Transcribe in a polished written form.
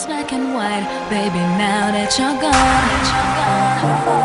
was black and white. Baby, now that you're gone,